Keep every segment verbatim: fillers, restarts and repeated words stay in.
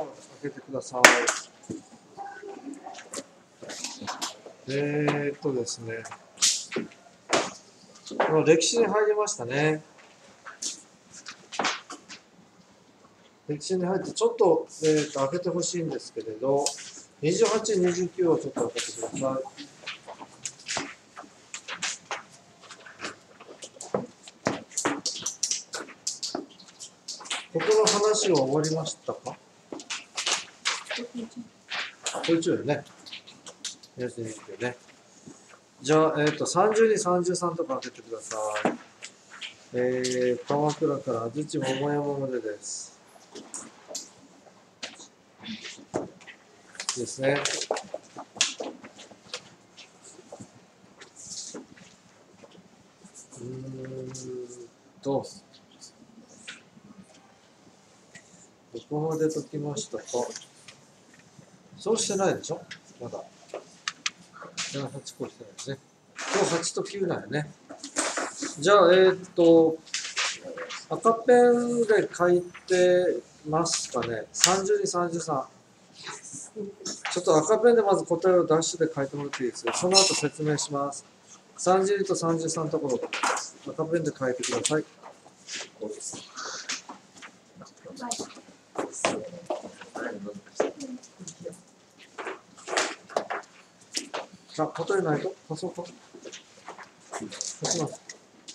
を開けてください。えーっとですね、歴史に入りましたね。歴史に入ってちょっと、えー、と開けてほしいんですけれど、にじゅうはち、にじゅうきゅうをちょっと開けてください。ここの話は終わりましたか？こっちよね。やってみてね。じゃあ、えっ、ー、と、さんじゅうに、さんじゅうさんとか開けてください。えー、鎌倉から安土桃山までです。ですね。うーんと、どこまで解きましたか？そうしてないでしょまだ。はち個してないですね。今日はちときゅうだよね。じゃあ、えー、っと、赤ペンで書いてますかね。さんじゅうに、さんじゅうさん。ちょっと赤ペンでまず答えをダッシュで書いてもらっていいですか。その後説明します。さんじゅうにとさんじゅうさんのところ、赤ペンで書いてください。あ、答えないとパソコン。押します。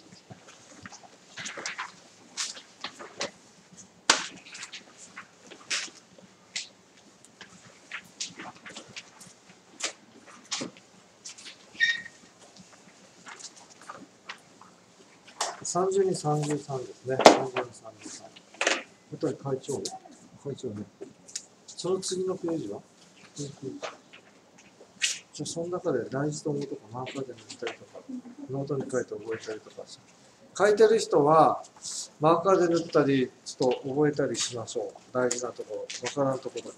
さんじゅうに、さんじゅうさんですね。さんじゅうに、さんじゅうさん。やっぱり会長。会長ね。その次のページはじゃあ、その中で大事と思うとか、マーカーで塗ったりとか、ノートに書いて覚えたりとか、書いてる人は、マーカーで塗ったり、ちょっと覚えたりしましょう。大事なところ、わからんところ。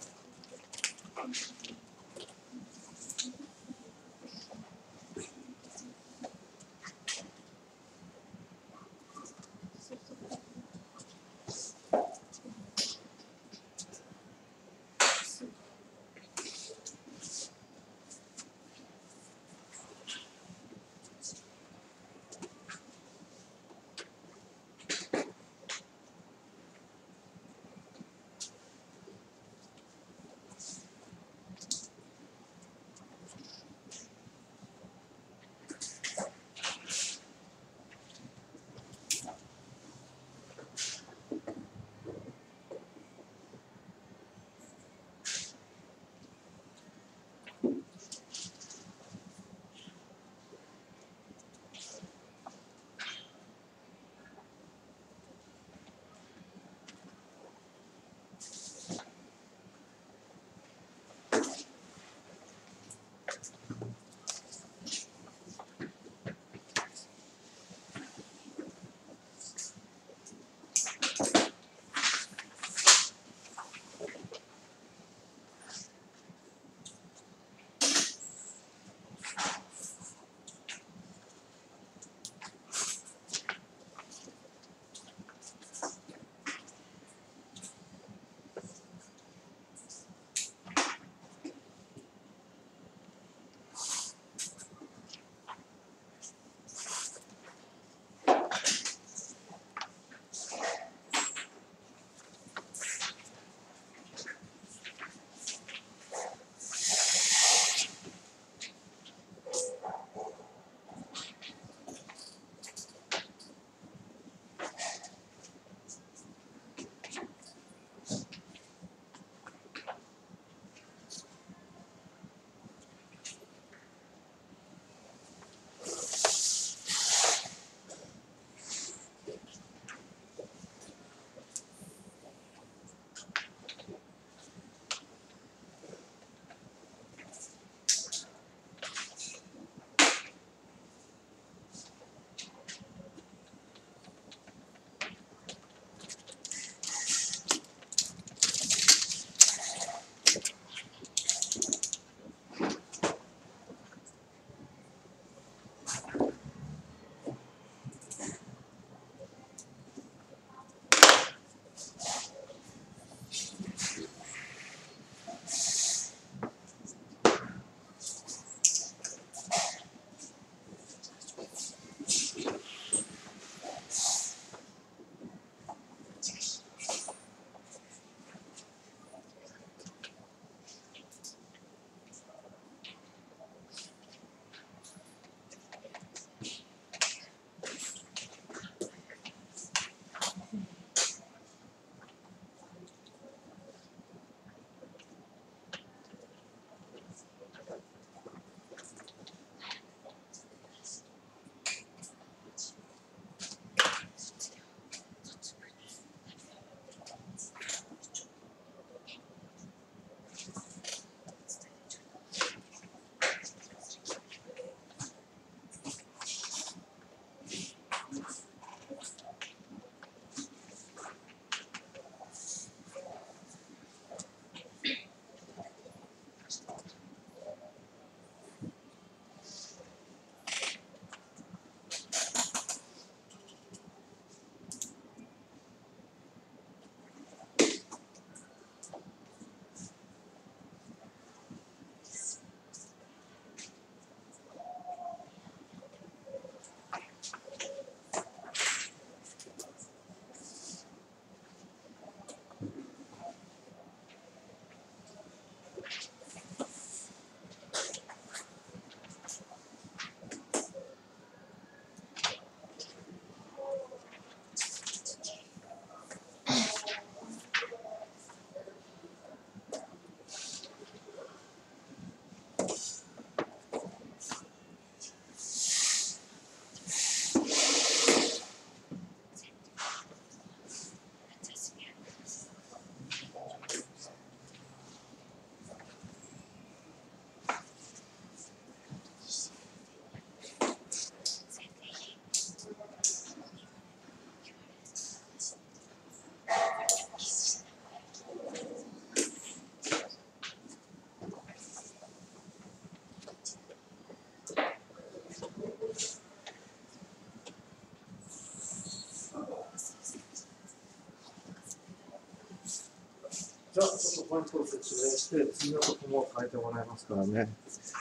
じゃあちょっとポイントを説明して、次のとこも書いてもらいますからね。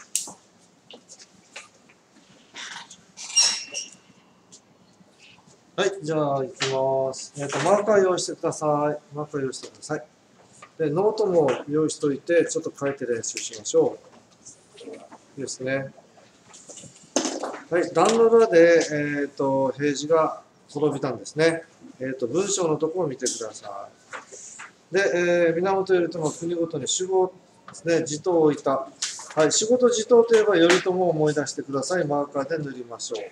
はい、じゃあ行きます。えっ、ー、と、マーカー用意してください。マーカー用意してください。で、ノートも用意しといて、ちょっと書いて練習しましょう。いいですね。はい、段の裏で、えーと、ページが転びたんですね。えーと、文章のところを見てください。で、えー、源頼朝は国ごとに守護ですね、地頭を置いた。はい、仕事地頭といえば頼朝を思い出してください。マーカーで塗りましょう。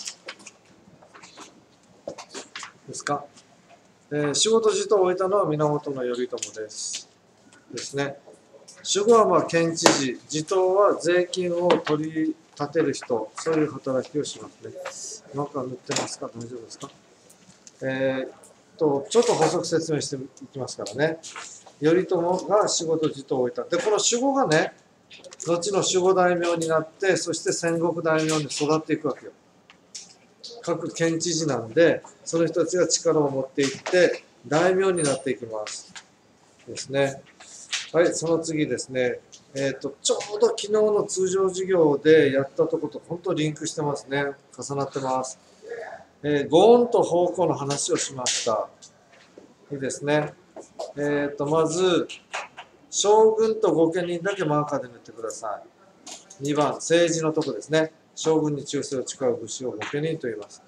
ですか。えー、仕事地頭を置いたのは源頼朝です。ですね。守護はまあ県知事、地頭は税金を取り立てる人、そういう働きをしますね。マーカー塗ってますか？大丈夫ですか？えー、っと、ちょっと補足説明していきますからね。頼朝が仕事地頭を置いた。で、この守護がね、後の守護大名になって、そして戦国大名に育っていくわけよ。各県知事なんで、その人たちが力を持っていって、大名になっていきます。ですね。はい、その次ですね。えっと、ちょうど昨日の通常授業でやったとこと、本当リンクしてますね。重なってます。えー、ご恩と奉公の話をしました。いいですね。えっと、まず、将軍と御家人だけマーカーで塗ってください。にばん、政治のとこですね。将軍に忠誠を誓う武士を御家人と言います。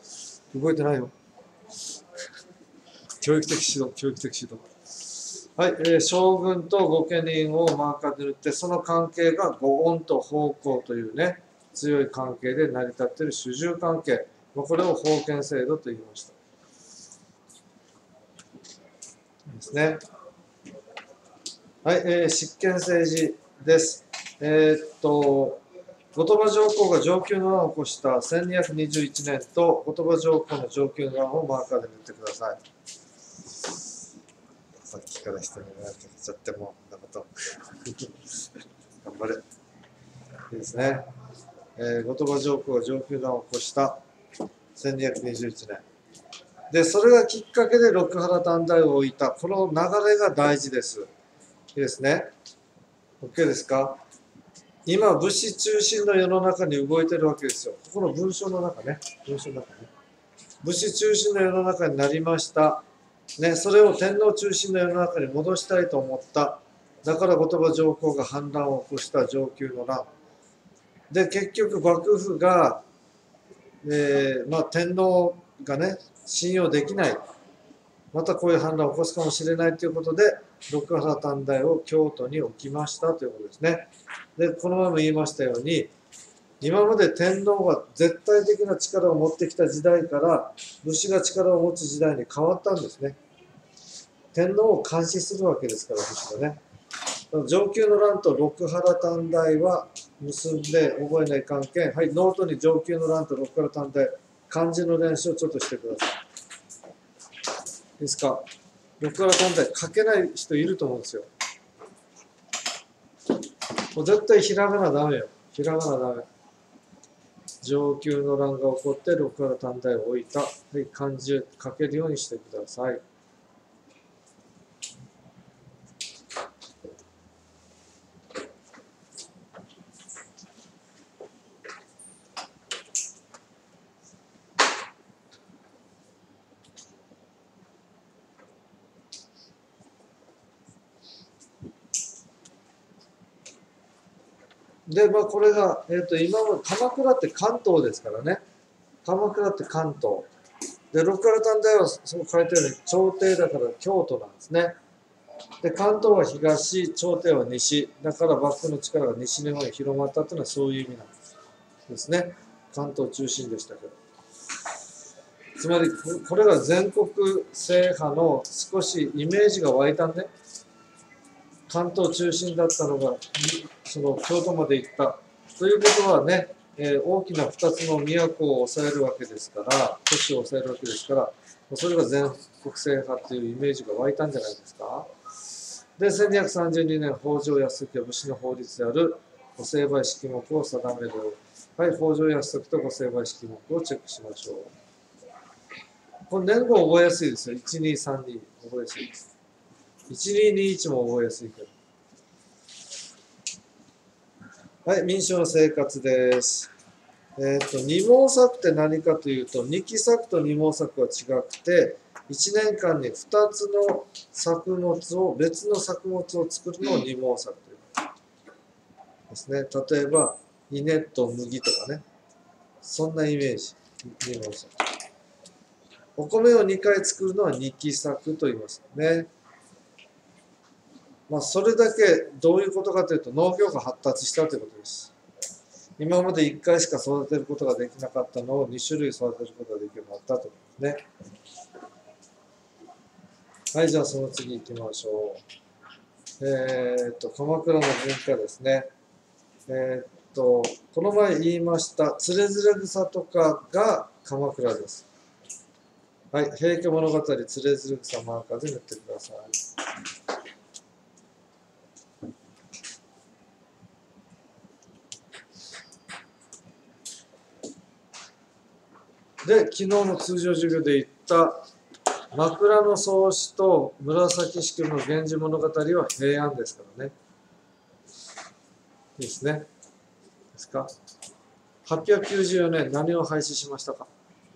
動いてないよ。教育的指導、教育的指導。はい、えー、将軍と御家人をマーカーで塗って、その関係が御恩と奉公というね、強い関係で成り立っている主従関係。これを封建制度と言いました。ですね。はい、えー、執権政治です。えー、っと、後鳥羽上皇が承久の乱を起こしたせんにひゃくにじゅういちねんと後鳥羽上皇の承久の乱をマーカーで塗ってください。さっきから人に迷惑かけちゃっても、こんなこと。頑張れ。いいですね。えー、後鳥羽上皇が承久の乱を起こしたせんにひゃくにじゅういちねん。で、それがきっかけで六原短大を置いた。この流れが大事です。いいですね。OK ですか？今、武士中心の世の中に動いてるわけですよ。ここの文章の中ね。文章の中ね。武士中心の世の中になりました。ね、それを天皇中心の世の中に戻したいと思った。だから後鳥羽上皇が反乱を起こした承久の乱。で、結局幕府が、えーまあ、天皇がね、信用できない。またこういう反乱を起こすかもしれないということで、六原短大を京都に置きましたということですね。で、この前も言いましたように、今まで天皇が絶対的な力を持ってきた時代から、武士が力を持つ時代に変わったんですね。天皇を監視するわけですから、武士がね。承久の乱と六原短大は結んで覚えない関係。はい、ノートに承久の乱と六原短大、漢字の練習をちょっとしてください。いいですか？六原短大書けない人いると思うんですよ。もう絶対ひらがなダメよ。ひらがなダメ。承久の乱が起こって六原短大を置いた。はい、漢字を書けるようにしてください。で、まあ、これが、えっと、今も鎌倉って関東ですからね。鎌倉って関東。で、六原短大はそう書いてあるように、朝廷だから京都なんですね。で、関東は東、朝廷は西。だから幕府の力が西日本に広まったというのはそういう意味なんですですね。関東中心でしたけど。つまり、これが全国制覇の少しイメージが湧いたんで、関東中心だったのが、その京都まで行った。ということはね、えー、大きなふたつの都を抑えるわけですから、都市を抑えるわけですから、それが全国制覇というイメージが湧いたんじゃないですか。で、せんにひゃくさんじゅうにねん、北条泰時は武士の法律である御成敗式目を定める。はい、北条泰時と御成敗式目をチェックしましょう。これ年号覚えやすいですよ。いちにさんに覚えやすいです。 いちににいちも覚えやすいけど。はい、民主の生活です。えっと、二毛作って何かというと、二期作と二毛作は違くて、いちねんかんにふたつの作物を、別の作物を作るのを二毛作というですね。例えば、稲と麦とかね。そんなイメージ。二毛作。お米をにかい作るのは二期作と言いますね。まあ、それだけどういうことかというと、農業が発達したということです。今までいっかいしか育てることができなかったのをに種類育てることができるようになったということですね。はい、じゃあその次行きましょう。えー、っと、鎌倉の文化ですね。えー、っと、この前言いました、つれづれ草とかが鎌倉です。はい、平家物語、つれづれ草マーカーで塗ってください。で、昨日の通常授業で言った枕草子と紫式部の源氏物語は平安ですからね。いいですね。ですか。はっぴゃくきゅうじゅうよねん何を廃止しましたか。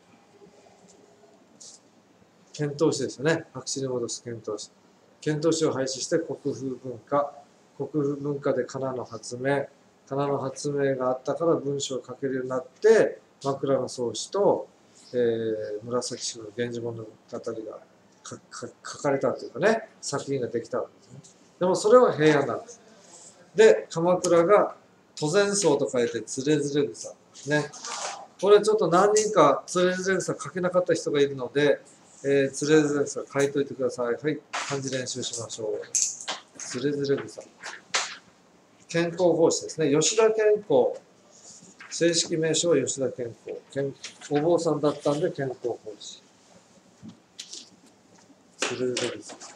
遣唐使ですよね。白紙に戻す遣唐使。遣唐使を廃止して国風文化。国風文化で仮名の発明。仮名の発明があったから文章を書けるようになって、枕草子と、えー、紫式部の源氏物語が書かれたというかね、作品ができたわけですね。でもそれは平安なんです。で、鎌倉が都前草と書いてつれづれ草。ね。これちょっと何人かつれづれ草書けなかった人がいるので、えー、つれづれ草書いといてください。はい、漢字練習しましょう。つれづれ草。健康奉仕ですね。吉田健康。正式名称は吉田健康。健お坊さんだったんで健康奉仕。つれづれ草。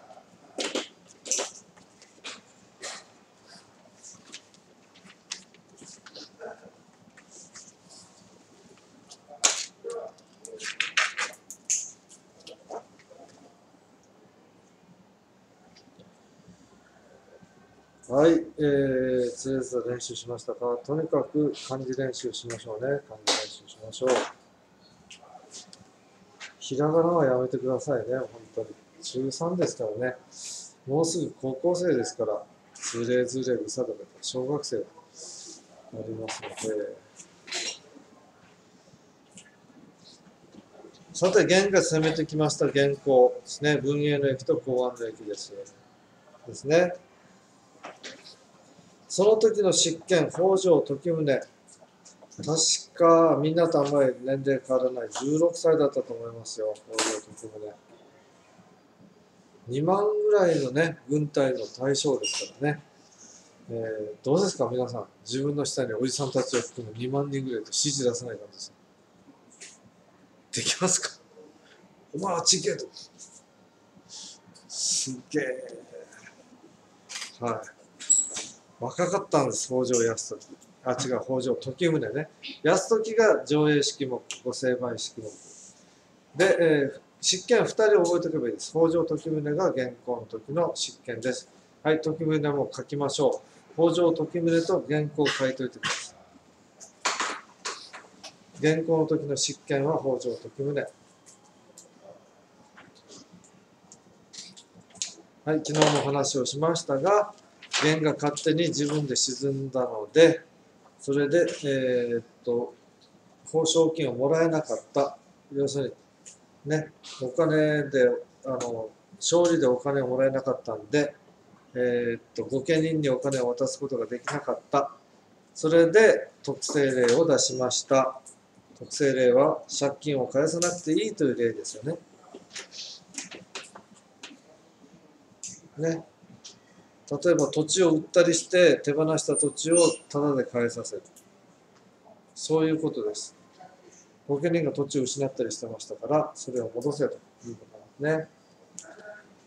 はい、えー、つれづれ練習しましたか。とにかく漢字練習しましょうね。漢字練習しましょう。ひらがなはやめてくださいね、本当に。ちゅうさんですからね。もうすぐ高校生ですから、つれづれ草とか小学生になりますので。さて、元が攻めてきました元寇ですね。文永の役と公安の役です。ですね。その時の執権、北条時宗。確か、みんなとあんまり年齢変わらない。じゅうろくさいだったと思いますよ、北条時宗。にまんぐらいのね、軍隊の大将ですからね。えー、どうですか、皆さん。自分の下におじさんたちを含むにまんにんぐらいと指示出せない感じです。できますか。お前あっち行けと。すげえ。はい。若かったんです、北条泰時。あ、違う、北条時宗ね。泰時が上映式目、ご成敗式目。で、えー、執権ふたり覚えておけばいいです。北条時宗が元寇の時の執権です。はい、時宗も書きましょう。北条時宗と元寇を書いておいてください。元寇の時の執権は北条時宗。はい、昨日も話をしましたが、元が勝手に自分で沈んだので、それで、えー、っと、報奨金をもらえなかった。要するに、ね、お金で、あの、勝利でお金をもらえなかったんで、えー、っと、御家人にお金を渡すことができなかった。それで、特製令を出しました。特製令は、借金を返さなくていいという例ですよね。ね。例えば土地を売ったりして手放した土地をタダで返させる。そういうことです。御家人が土地を失ったりしてましたから、それを戻せということなんですね。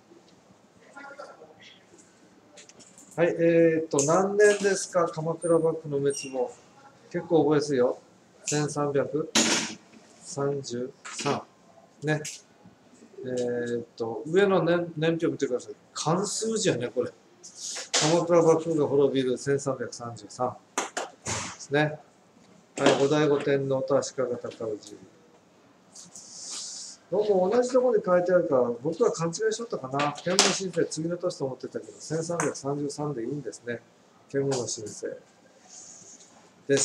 はい、えー、っと、何年ですか、鎌倉幕府の滅亡。結構覚えやすいよ。せんさんびゃくさんじゅうさん。ね。えー、っと、上の年年表見てください。 漢数字やね、これ。鎌倉幕府が滅びるせんさんびゃくさんじゅうさんですね。はい、後醍醐天皇と足利尊氏。どうも同じところに書いてあるから、僕は勘違いしとったかな。剣武新世、次の年と思ってたけど、せんさんびゃくさんじゅうさんでいいんですね。剣武の新世です。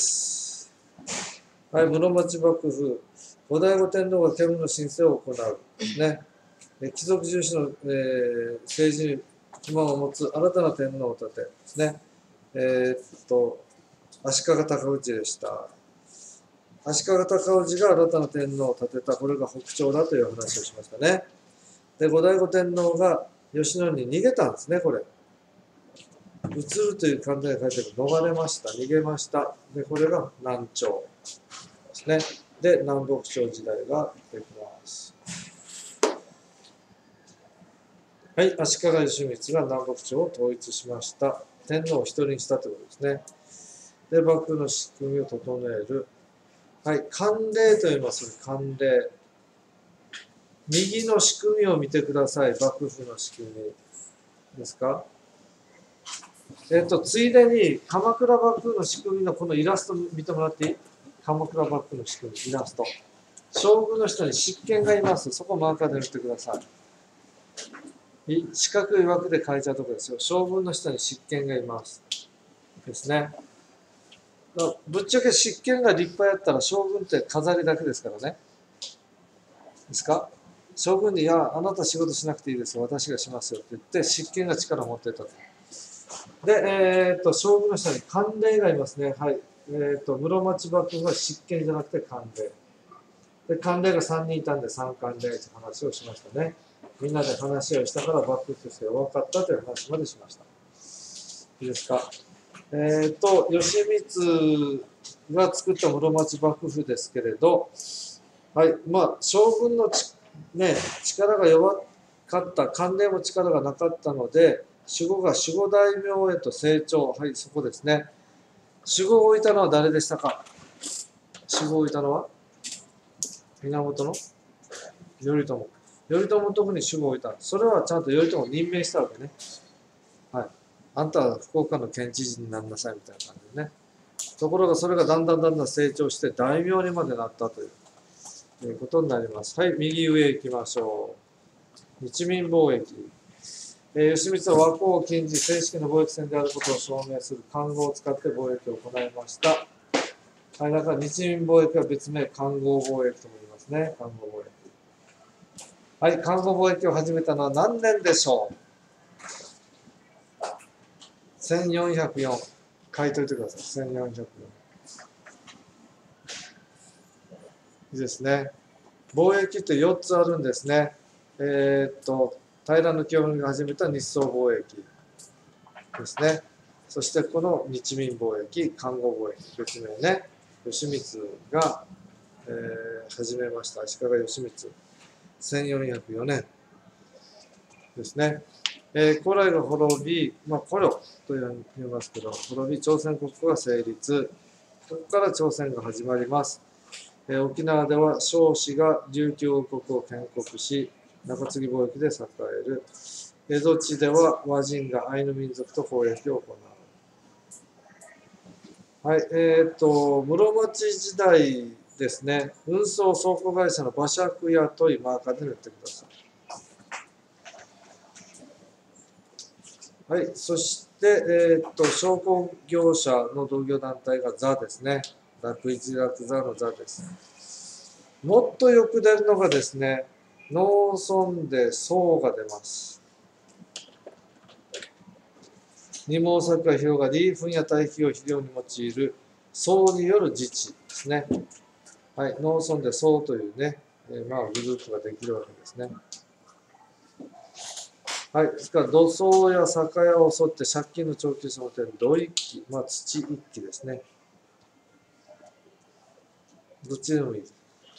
はい、室町幕府。後醍醐天皇が剣武の新世を行う。ね。貴族重視の、えー、政治に基盤を持つ新たな天皇を立てですね。えー、っと、足利尊氏でした。足利尊氏が新たな天皇を立てた、これが北朝だという話をしましたね。で、後醍醐天皇が吉野に逃げたんですね、これ。移るという簡単に書いてある。逃れました、逃げました。で、これが南朝ですね。で、南北朝時代ができます。はい、足利義満が南北朝を統一しました。天皇を一人にしたということですね。で、幕府の仕組みを整える。はい、慣例と言います。慣例。右の仕組みを見てください。幕府の仕組みですか。えっと、ついでに鎌倉幕府の仕組みのこのイラスト見てもらっていい？鎌倉幕府の仕組み、イラスト。将軍の下に執権がいます。そこをマーカーで塗ってください。四角い枠で書いちゃうところですよ。将軍の下に執権がいます。ですね。ぶっちゃけ執権が立派やったら将軍って飾りだけですからね。ですか？将軍に、いや、あなた仕事しなくていいですよ。私がしますよって言って、執権が力を持っていたと。で、えー、っと、将軍の下に慣例がいますね。はい。えー、っと、室町幕府は執権じゃなくて慣例。で、慣例がさんにんいたんで三慣例という話をしましたね。みんなで話し合いをしたから幕府として弱かったという話までしました。いいですか。えー、と、義満が作った室町幕府ですけれど、はい、まあ、将軍のち、ね、力が弱かった、慣例も力がなかったので、守護が守護大名へと成長。はい、そこですね。守護を置いたのは誰でしたか？守護を置いたのは源の頼朝。頼朝のとこに守護を置いた。それはちゃんと頼朝を任命したわけね。はい。あんたは福岡の県知事になりなさいみたいな感じでね。ところがそれがだんだんだんだん成長して大名にまでなったという、いうことになります。はい、右上行きましょう。日民貿易。えー、義満は和光を禁じ、正式な貿易戦であることを証明する漢語を使って貿易を行いました。はい、だから日民貿易は別名、漢語貿易とも言いますね。漢語貿易。はい、漢語貿易を始めたのは何年でしょう？せんよんひゃくよん。書いといてください。せんよんひゃくよん。いいですね。貿易ってよっつあるんですね。えー、っと、平清盛が始めた日宋貿易ですね。そしてこの日民貿易、漢語貿易、別名ね、義満が、えー、始めました。足利義満。せんよんひゃくよねんですね。えー、古来が滅び、まあ、古領と言いますけど、滅び、朝鮮国が成立。ここから朝鮮が始まります。えー、沖縄では彰子が琉球王国を建国し、中継ぎ貿易で栄える。江戸地では和人がアイヌ民族と交易を行う。はい、えっ、ー、と、室町時代ですね、運送倉庫会社の馬借屋というマーカーで塗ってください。はい、そして、えっ、ー、と、商工業者の同業団体が座ですね。楽一楽座の座です。もっとよく出るのがですね、農村で層が出ます。二毛作が広がり、糞や堆肥を肥料に用いる層による自治ですね。はい、農村で層というね、えー、まあグループができるわけですね。はい、ですから土層や酒屋を襲って借金の長期を持てる土一揆、まあ土一揆ですね。どっちでもいい。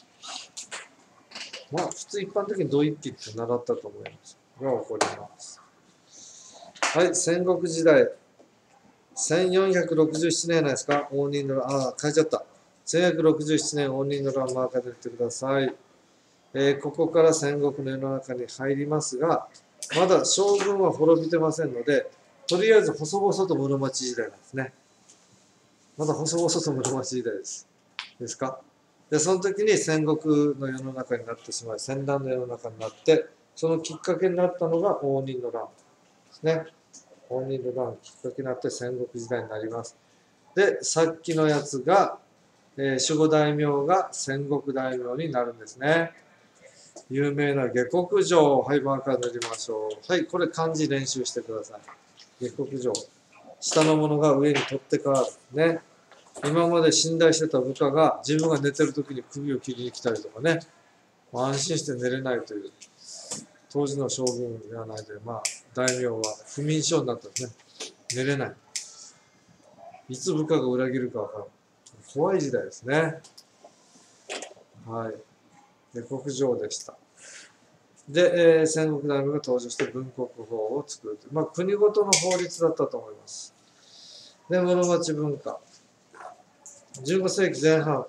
まあ普通一般的に土一揆って習ったと思います。が起こります。はい、戦国時代。せんよんひゃくろくじゅうななねんですか？応仁の乱、ああ、書いちゃった。せんよんひゃくろくじゅうななねん応仁の乱マーカーで言ってください。えー、ここから戦国の世の中に入りますが、 まだ将軍は滅びてませんので、とりあえず細々と室町時代なんですね。まだ細々と室町時代です。ですか？で、その時に戦国の世の中になってしまい、戦乱の世の中になって、そのきっかけになったのが応仁の乱ですね。応仁の乱きっかけになって戦国時代になります。で、さっきのやつが、えー、守護大名が戦国大名になるんですね。有名な下克上。はい、マーカー塗りましょう。はい、これ漢字練習してください。下克上。下のものが上に取って変わる。ね。今まで信頼してた部下が自分が寝てる時に首を切りに来たりとかね。安心して寝れないという。当時の将軍ではないで、まあ、大名は不眠症になったんですね。寝れない。いつ部下が裏切るかわからない。怖い時代ですね。はい。下克上でした。で、えー、戦国大名が登場して文国法を作る。まあ、国ごとの法律だったと思います。で、室町文化。じゅうご世紀前半。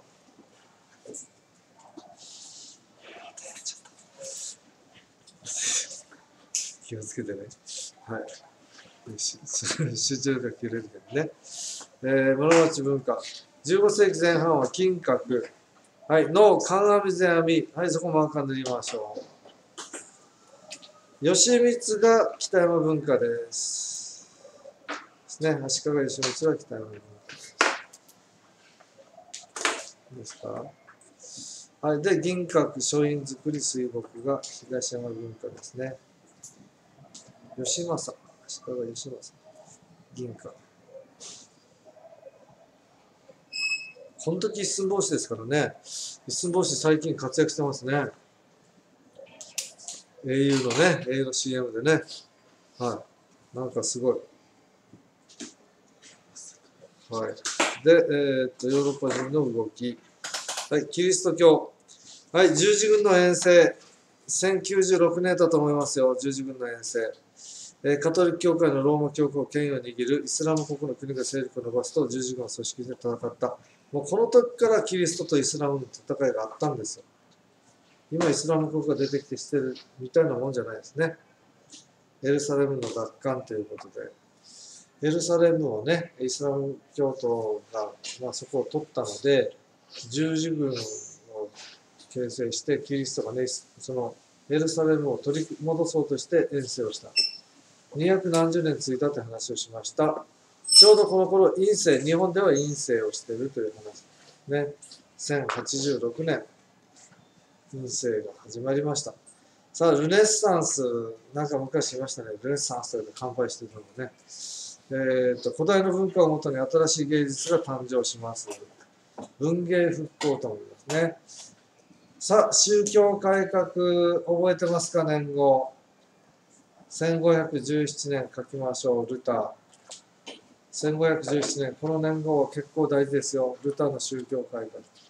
気をつけてね。はい。集中力切れるけどね。えー、室町文化。じゅうご世紀前半は金閣。はい。の観阿弥前阿弥。はい、そこマーカー塗りましょう。義満が北山文化です。ですね。足利義満は北山文化です。ですか。はい。で、銀閣、書院造り、水墨が東山文化ですね。義政。足利義政。銀閣。この時一寸法師ですからね。一寸法師最近活躍してますね。au のね、au の シーエム でね。はい。なんかすごい。はい。で、えー、っと、ヨーロッパ人の動き。はい、キリスト教。はい、十字軍の遠征。せんきゅうじゅうろくねんだと思いますよ、十字軍の遠征。えー、カトリック教会のローマ教皇権威を握るイスラム国の国が勢力を伸ばすと十字軍は組織で戦った。もうこの時からキリストとイスラムの戦いがあったんですよ。今イスラム国が出てきてしてるみたいなもんじゃないですね。エルサレムの奪還ということで。エルサレムをね、イスラム教徒が、まあ、そこを取ったので、十字軍を形成して、キリストがね、そのエルサレムを取り戻そうとして遠征をした。にひゃくなんじゅうねん続いたという話をしました。ちょうどこの頃、院政、日本では院政をしているという話。ね、せんはちじゅうろくねん、院政が始まりました。さあ、ルネッサンス、なんか昔いましたね、ルネッサンスというの乾杯しているのね。えーと、古代の文化をもとに新しい芸術が誕生します。文芸復興と思いますね。さあ、宗教改革、覚えてますか、年号。せんごひゃくじゅうななねん書きましょう、ルター。せんごひゃくじゅうななねん、この年号は結構大事ですよ、ルターの宗教改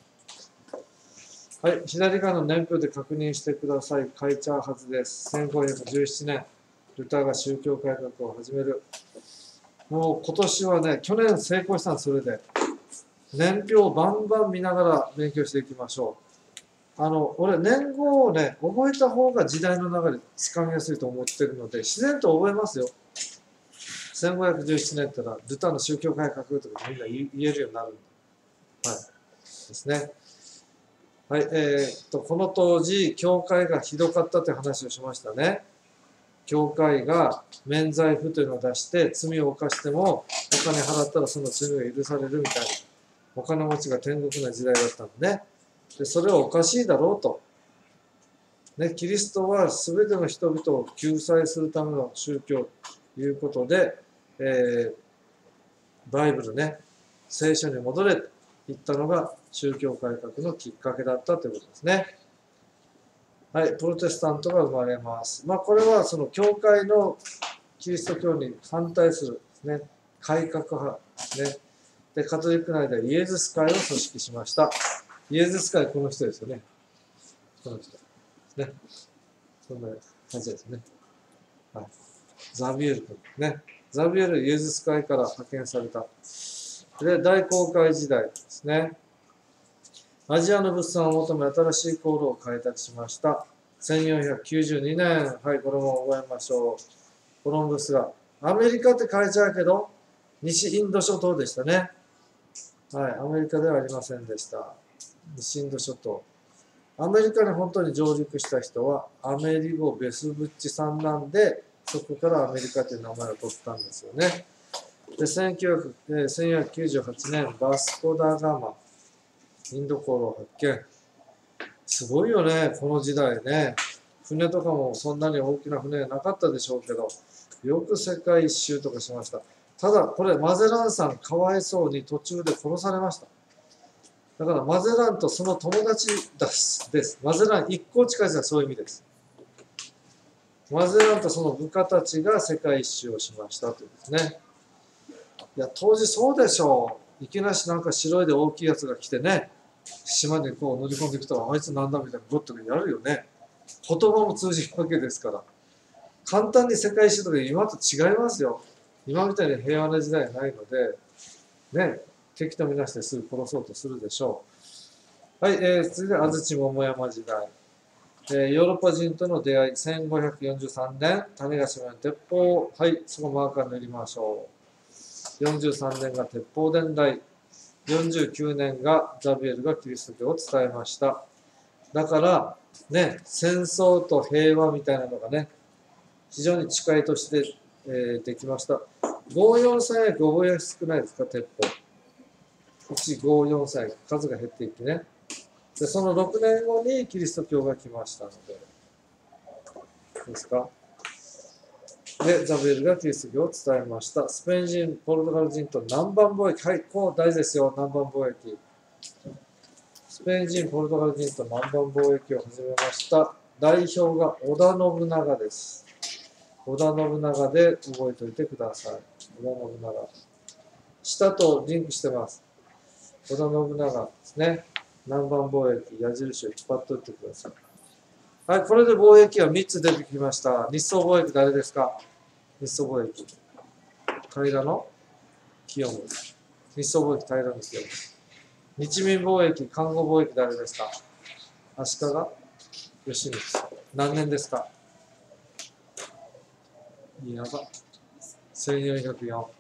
革。はい、左側の年表で確認してください。書いちゃうはずです。せんごひゃくじゅうななねん、ルターが宗教改革を始める。もう今年はね、去年成功したんです、それで。年表をバンバン見ながら勉強していきましょう。あの、俺、年号をね、覚えた方が時代の流れつかみやすいと思ってるので、自然と覚えますよ。せんごひゃくじゅうななねんってのは、ルターの宗教改革とかみんな言えるようになるんで。はい。ですね。はい、えー、っと、この当時、教会がひどかったという話をしましたね。教会が免罪符というのを出して罪を犯してもお金払ったらその罪が許されるみたいなお金持ちが天国な時代だったのね。でそれはおかしいだろうと、ね、キリストは全ての人々を救済するための宗教ということで、えー、バイブルね、聖書に戻れと言ったのが宗教改革のきっかけだったということですね。はい、プロテスタントが生まれます。まあ、これはその教会のキリスト教に反対するですね、改革派ですね。で、カトリック内ではイエズス会を組織しました。イエズス会、この人ですよね。この人ですね。そんな感じですね。はい、ザビエル君ね。ザビエル、イエズス会から派遣された。で、大航海時代ですね。アジアの物産を求め新しい航路を開拓しました。 せんよんひゃくきゅうじゅうにねん、はい、これも覚えましょう。コロンブスが、アメリカって書いちゃうけど、西インド諸島でしたね。はい、アメリカではありませんでした。西インド諸島。アメリカに本当に上陸した人は、アメリゴ・ベスブッチさんなんで、そこからアメリカという名前を取ったんですよね。で、せんきゅうひゃくきゅうじゅうはちねん、バスコ・ダ・ガマ、インド航路を発見。すごいよね、この時代ね。船とかもそんなに大きな船はなかったでしょうけど、よく世界一周とかしました。ただ、これ、マゼランさん、かわいそうに途中で殺されました。だから、マゼランとその友達です。マゼラン一向近いのはそういう意味です。マゼランとその部下たちが世界一周をしましたというですね。いや、当時そうでしょう。いきなりなんか白いで大きいやつが来てね、島にこう乗り込んできたら、あいつなんだみたいなゴッとやるよね。言葉も通じるわけですから。簡単に世界一周とか今と違いますよ。今みたいに平和な時代はないので、ね、敵とみなしてすぐ殺そうとするでしょう。はい、えー、続いて安土桃山時代。えー、ヨーロッパ人との出会い、せんごひゃくよんじゅうさんねん、種子島の鉄砲、はい、そこマーカー塗りましょう。よんじゅうさんねんが鉄砲伝来、よんじゅうきゅうねんがザビエルがキリスト教を伝えました。だから、ね、戦争と平和みたいなのがね、非常に近いとして、えー、できました。ごじゅうよんさい覚えやすくないですか、鉄砲。いちごじゅうよんさい、数が減っていってね。で、そのろくねんごにキリスト教が来ましたので、ですか。で、ザビエルがキリスト教を伝えました。スペイン人、ポルトガル人と南蛮貿易。はい、こう大事ですよ、南蛮貿易。スペイン人、ポルトガル人と南蛮貿易を始めました。代表が織田信長です。織田信長で覚えておいてください。織田信長。下とリンクしてます。織田信長ですね。南蛮貿易、矢印を引っ張っておいてください。はい、これで貿易はみっつ出てきました。日宋貿易誰ですか？日宋貿易。平野清盛。日宋貿易平野清盛。日民貿易、看護貿易誰ですか？足利義満。何年ですか？やば。せんよんひゃくよん。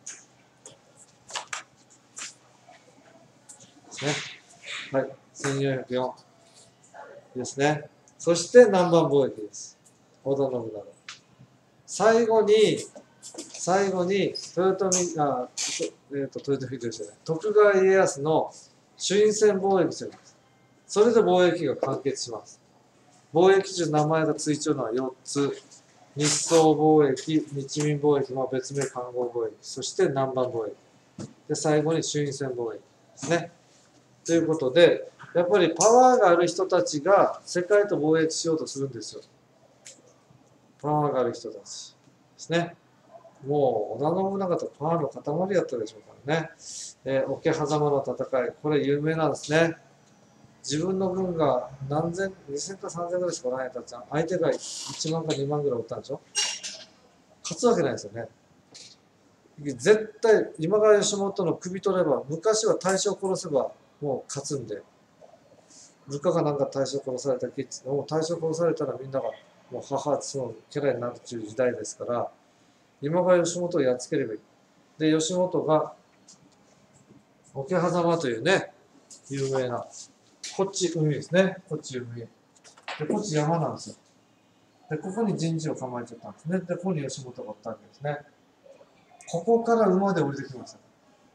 ですね。はい。せんよんひゃくよん。ですね。そして南蛮貿易です。織田信長。最後に、最後に、豊臣、あ、えー、と豊臣秀吉じゃない、徳川家康の朱印船貿易するんです。それで貿易が完結します。貿易中名前がついているのはよっつ。日宋貿易、日民貿易、まあ、別名看護貿易、そして南蛮貿易。で、最後に朱印船貿易ですね。ということで、やっぱりパワーがある人たちが世界と貿易しようとするんですよ。パワーがある人たちですね。もう織田信長とパワーの塊だったでしょうからね。えー、桶狭間の戦い、これ有名なんですね。自分の軍が何千、にせんかさんぜんぐらいしかおらないやつは、相手がいちまんかにまんぐらいおったんでしょ。勝つわけないですよね。絶対、今川義元の首取れば、昔は大将殺せばもう勝つんで、部下がなんか大将殺されたきっつって、もう大将殺されたらみんながもう母、その家来になるという時代ですから、今川義元をやっつければいい。で、義元が、桶狭間というね、有名な、こっち海ですね。こっち海。で、こっち山なんですよ。で、ここに陣地を構えちゃったんですね。で、ここに義元がおったわけですね。ここから馬で降りてきました。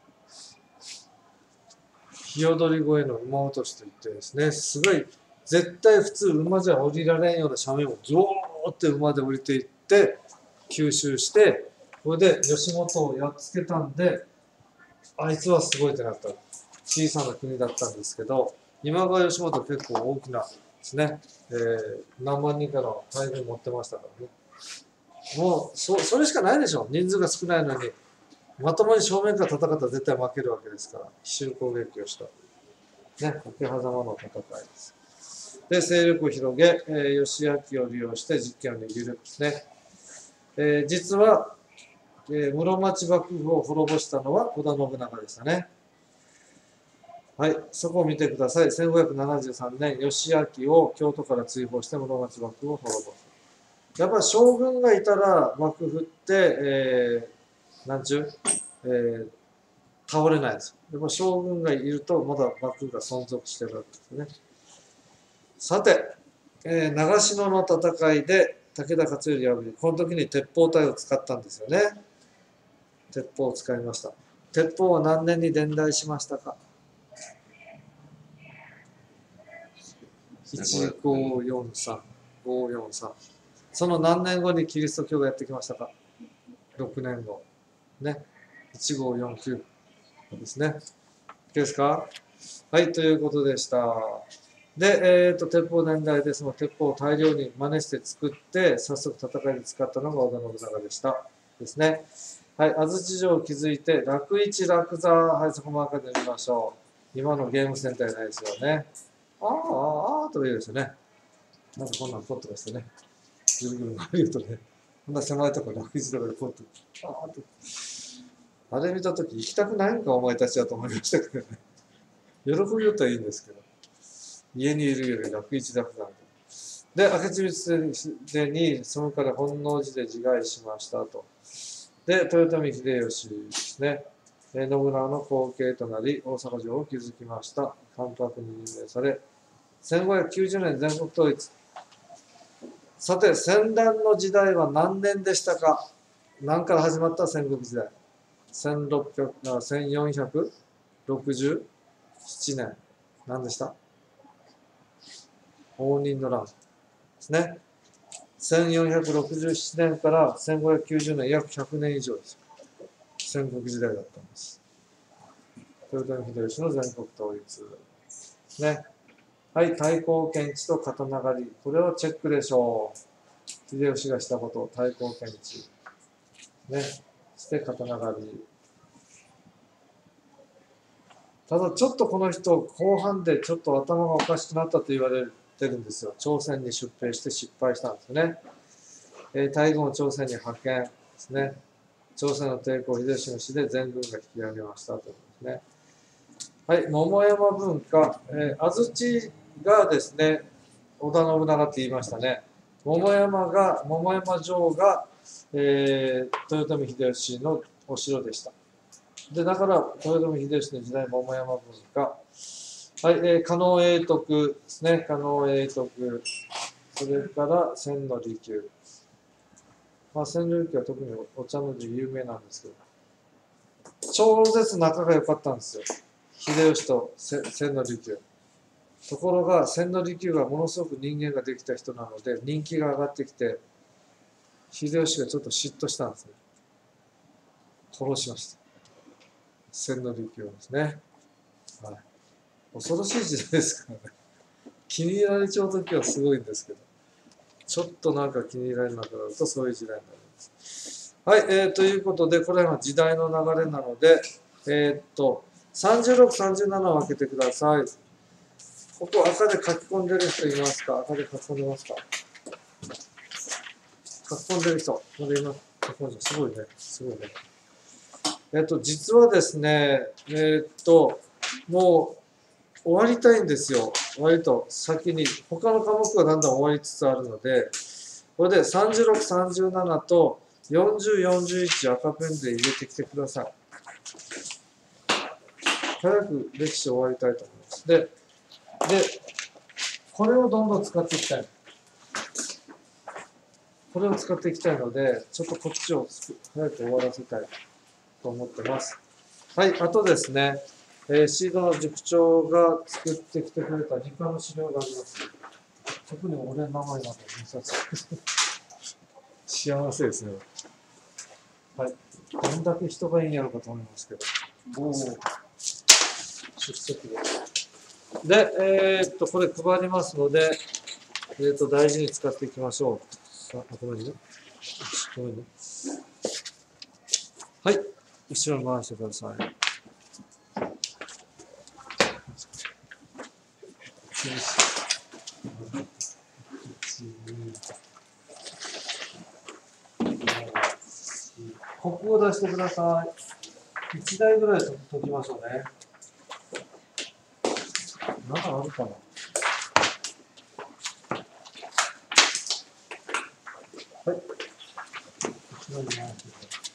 日踊り越えの馬落としといってですね、すごい、絶対普通馬じゃ降りられんような斜面をずーって馬で降りていって、吸収して、これで義元をやっつけたんで、あいつはすごいってなった。小さな国だったんですけど、今川義元結構大きなですね、えー、何万人かの大軍持ってましたからね。もうそ、それしかないでしょ。人数が少ないのに、まともに正面から戦ったら絶対負けるわけですから、奇襲攻撃をした。ね、桶狭間の戦いです。で、勢力を広げ、えー、義明を利用して実権を握るですね。えー、実は、えー、室町幕府を滅ぼしたのは織田信長でしたね。 はい、そこを見てください。せんごひゃくななじゅうさんねん、義明を京都から追放して室町幕府を滅ぼす。やっぱり将軍がいたら幕府って、えー、なんちゅう、えー、倒れないです。やっぱ将軍がいるとまだ幕府が存続してるわけですね。さて、えー、長篠の戦いで武田勝頼破り、この時に鉄砲隊を使ったんですよね。鉄砲を使いました。鉄砲は何年に伝来しましたか？いちごよんさん、ごよんさん。その何年後にキリスト教がやってきましたか？ろくねんご。ね。いちごよんきゅうですね。いいですか？はい、ということでした。で、えっと、鉄砲年代でその鉄砲を大量に真似して作って、早速戦いで使ったのが織田信長でした。ですね。はい、安土城を築いて、楽一楽座、はい、そこも赤で見ましょう。今のゲームセンターじゃないですよね。ああ、ああ、とか言うですよね。なんかこんなんポッとかしてね。ぐるぐる回るとね、こんな狭いところ楽一とかでポッと、ああと。あれ見たとき行きたくないんか、お前たちはと思いましたけどね。喜びよったらいいんですけど。家にいるより楽一楽座。で、明智光秀に、そのから本能寺で自害しましたと。で、豊臣秀吉ですね。信長の後継となり、大阪城を築きました。関白に任命され、せんごひゃくきゅうじゅうねん全国統一。さて、戦乱の時代は何年でしたか？何から始まった戦国時代？せんろっぴゃく、せんよんひゃくろくじゅうななねん。何でした？応仁の乱ですね。せんよんひゃくろくじゅうななねんからせんごひゃくきゅうじゅうねん、約ひゃくねん以上です。戦国時代だったんです。豊臣秀吉の全国統一。ね。はい、太閤検地と刀狩り。これをチェックでしょう。秀吉がしたこと、太閤検地。ね。そして刀狩り。ただ、ちょっとこの人、後半でちょっと頭がおかしくなったと言われてるんですよ。朝鮮に出兵して失敗したんですね。えー、大軍を朝鮮に派遣ですね。朝鮮の抵抗を秀吉の死で全軍が引き上げましたということですね。はい、桃山文化、えー、安土がですね、織田信長って言いましたね。桃山が、桃山城が、えー、豊臣秀吉のお城でした。で、だから、豊臣秀吉の時代、桃山文化。はい、えー、加納永徳ですね。加納永徳。それから、千利休。まあ、千利休は特にお茶の字有名なんですけど、超絶仲が良かったんですよ。秀吉と千利休。ところが、千利休がものすごく人間ができた人なので、人気が上がってきて、秀吉がちょっと嫉妬したんですね。殺しました。千利休ですね。はい。恐ろしい時代ですからね。気に入られちゃうときはすごいんですけど、ちょっとなんか気に入られなくなるとそういう時代になります。はい、えー、ということで、これが時代の流れなので、えー、っと、さんじゅうろく、さんじゅうななを開けてください。ここ赤で書き込んでる人いますか？赤で書き込んでますか？書き込んでる人。まだ今、書き込んでる。すごいね。すごいね。えっと、実はですね、えっと、もう終わりたいんですよ。割と先に。他の科目がだんだん終わりつつあるので、これでさんじゅうろく、さんじゅうななとよんじゅう、よんじゅういち赤ペンで入れてきてください。早く歴史終わりたいと思います。で、で、これをどんどん使っていきたい。これを使っていきたいので、ちょっとこっちを早く終わらせたいと思ってます。はい、あとですね、えー、シードの塾長が作ってきてくれた理科の資料があります。特に俺の名前なんか印刷幸せですね。はい。どんだけ人がいいんやろうかと思いますけど。おお。出席で。で、えー、っと、これ配りますので、えー、っと、大事に使っていきましょう。さあ、ごめんね。ごめんね。はい。後ろに回してください。コップを出してください。いちだいぐらい解きましょうね。 ななあるかな。はい。後ろに回して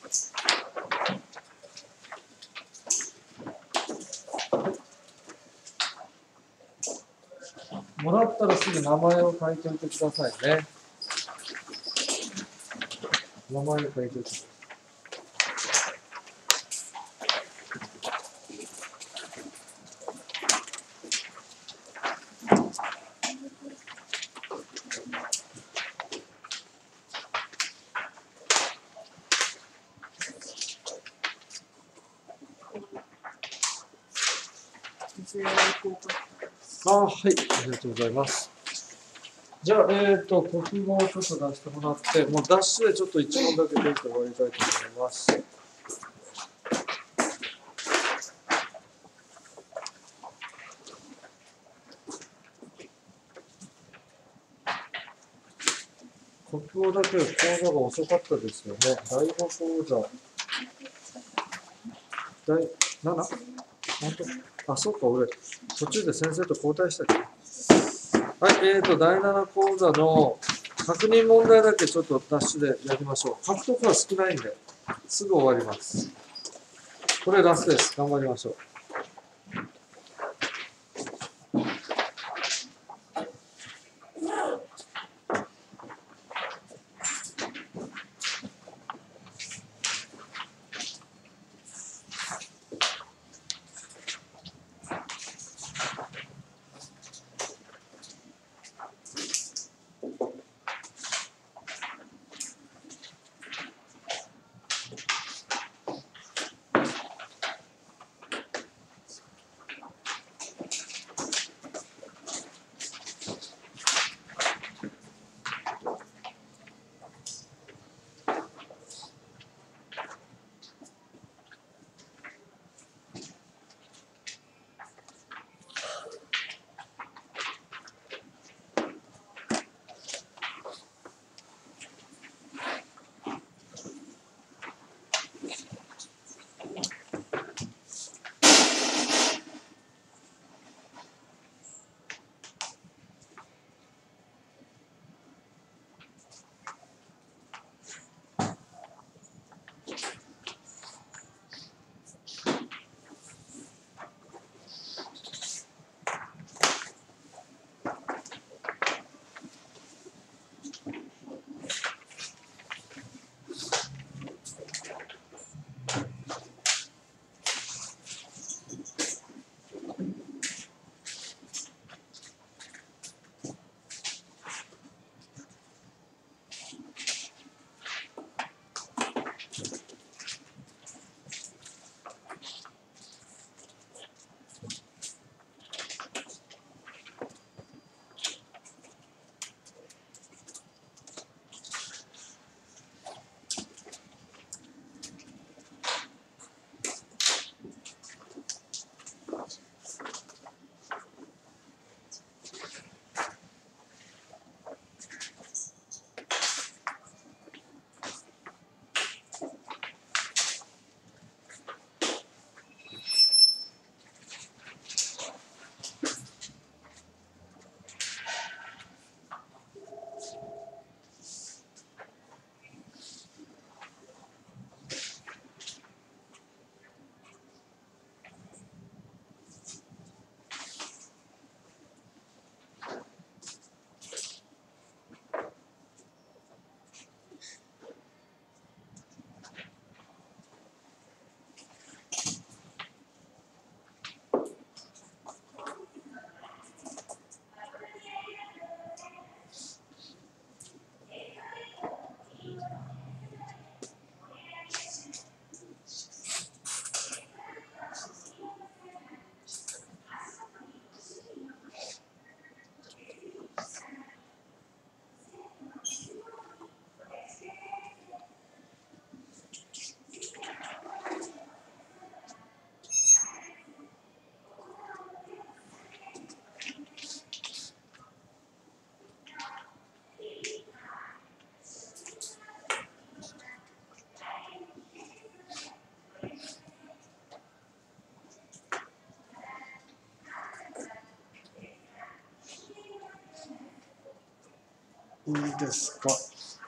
もらったらすぐ名前を書いておいてくださいね。名前を書いておいてください。あ、はい、ありがとうございます。じゃあ、えっ、ー、と、国語をちょっと出してもらって、もうダッシュでちょっといち問だけ解いて終わりたいと思います。国語だけ講座が遅かったですよね。第五講座。第なな？本当？あ、そうか、俺、途中で先生と交代したっけ？はい、えーと、だいなな講座の確認問題だけちょっとダッシュでやりましょう。獲得は少ないんで、すぐ終わります。これラストです。頑張りましょう。 いいですか。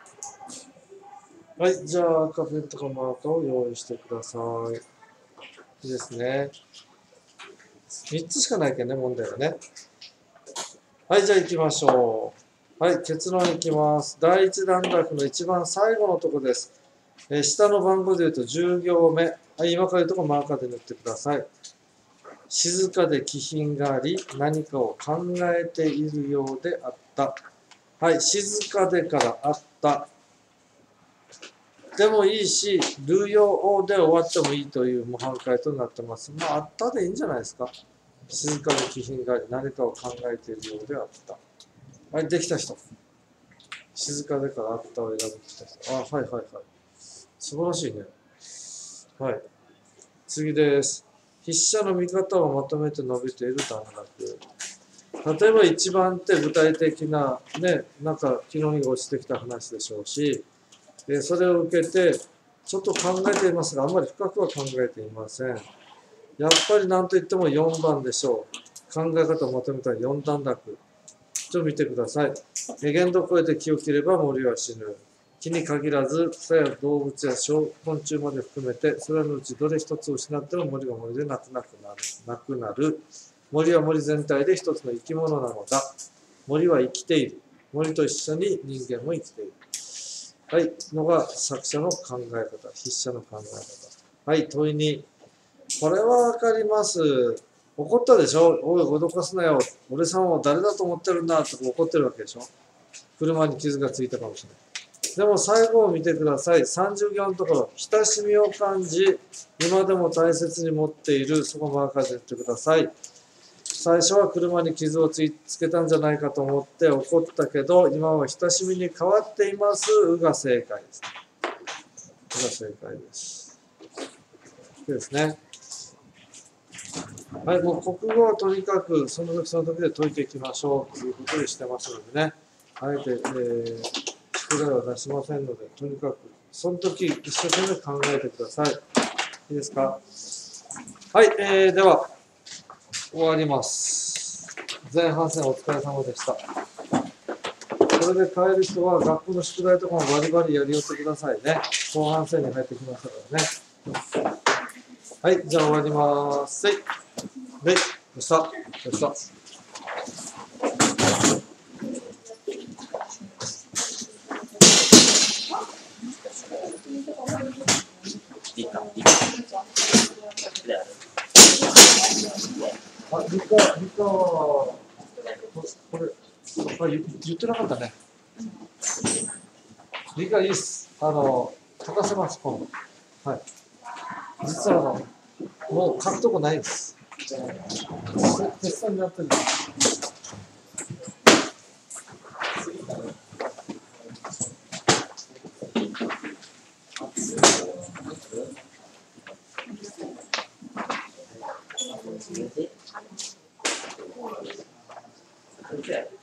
はい、じゃあ赤ペンとかマーカーを用意してください。いいですね。みっつしかないけどね、問題はね。はい、じゃあ行きましょう。はい、結論いきます。だいいち段落の一番最後のところです。えー、下の番号で言うとじゅう行目。はい、今から言うとこマーカーで塗ってください。静かで気品があり、何かを考えているようであった。はい、静かでからあった。でもいいし、ル用で終わってもいいという模範解となってます。まあ、あったでいいんじゃないですか。静かで気品があり、何かを考えているようであった。はい、できた人。静かでからあったを選ぶきた人。あ、はいはいはい。素晴らしいね。はい。次です。筆者の見方をまとめて述べている段落。例えば一番って具体的な、ね、なんか昨日に落ちてきた話でしょうし、でそれを受けて、ちょっと考えていますが、あんまり深くは考えていません。やっぱり何と言ってもよんばんでしょう。考え方をまとめたよん段落。ちょっと見てください。限度を超えて木を切れば森は死ぬ。木に限らず草や動物や小昆虫まで含めて、それらのうちどれ一つを失っても森が森でなくなくなる。なくなる。森は森全体で一つの生き物なのだ。森は生きている。森と一緒に人間も生きている。はい、のが作者の考え方、筆者の考え方。はい、問いに。これはわかります。怒ったでしょ。おい、脅かすなよ。俺さんを誰だと思ってるんだと怒ってるわけでしょ。車に傷がついたかもしれない。でも最後を見てください。さんじゅう行のところ、親しみを感じ、今でも大切に持っている、そこマーカーで言ってください。最初は車に傷をつけたんじゃないかと思って怒ったけど、今は親しみに変わっています。うが正解です。うが正解です。でですね。はい、もう国語はとにかくその時その時で解いていきましょうということにしてますのでね。あえて、えー、宿題は出しませんので、とにかくその時一生懸命考えてください。いいですか。はい、えー、では終わります。前半戦お疲れ様でした。これで帰る人は学校の宿題とかもバリバリやり寄ってくださいね。後半戦に入ってきましたからね。はい、じゃあ終わります。はい。はい、どうした？どうした？あ、理科、理科、これ、あ、言ってなかったね。理科いいっす。あの、解かせます、今度。はい。実はあの、もう書くとこないです。テストになってる。先生